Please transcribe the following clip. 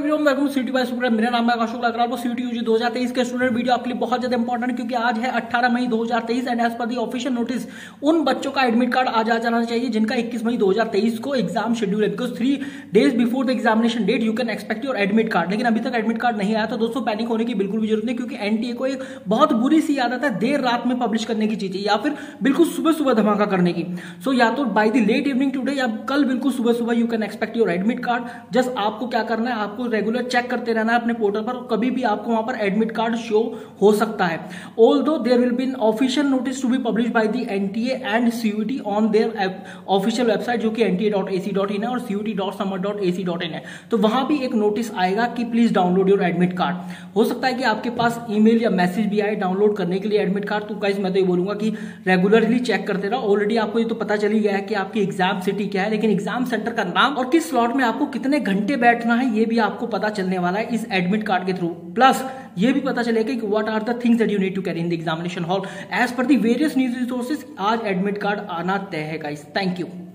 Everyone, welcome city by student. मेरा नाम है आकाश शुक्ला। अगर आपको सीटी यूजी 2023 के स्टूडेंट वीडियो आपके लिए बहुत ज्यादा इंपॉर्टेंट है, क्योंकि आज है 18 मई 2023 and as per the official notice उन बच्चों का एडमिट कार्ड आज आ जाना चाहिए जिनका 21 मई 2023 को एग्जाम शेड्यूल है। Because 3 days before the examination date you can expect your admit card. लेकिन अभी तक एडमिट कार्ड नहीं आया, तो दोस्तों पैनिक होने की बिल्कुल भी जरूरत नहीं, क्योंकि एनटीए को एक बहुत बुरी सी आदत है देर रात में पब्लिश करने की चीजें, या फिर बिल्कुल सुबह सुबह धमाका करने की। सो या तो by the late evening today या कल बिल्कुल सुबह सुबह you can expect your admit card. Just आपको क्या करना है, आपको रेगुलर चेक करते रहना है अपने पोर्टल पर, कभी भी आपको वहां पर एडमिट कार्ड शो हो सकता है। Although there will be an official notice to be publish by the NTA and CUET on their official website, जो कि nta.ac.in है और cuet.summer.ac.in है। तो वहां भी एक नोटिस आएगा कि please download your admit card. हो सकता है कि आपके पास ईमेल या मैसेज भी आए डाउनलोड करने के लिए एडमिट कार्ड। तो गाइस मैं तो ये बोलूंगा कि रेगुलरली चेक करते रहो। ऑलरेडी आपको ये तो पता चल ही गया है कि आपकी एग्जाम सिटी क्या है, लेकिन एग्जाम सेंटर का नाम और किस स्लॉट में आपको कितने घंटे बैठना है ये भी आपको पता चलने वाला है इस एडमिट कार्ड के थ्रू। प्लस ये भी पता चलेगा कि what are the things that you need to carry in the examination hall as per the various news resources. आज एडमिट कार्ड आना तय है गाइस। Thank you.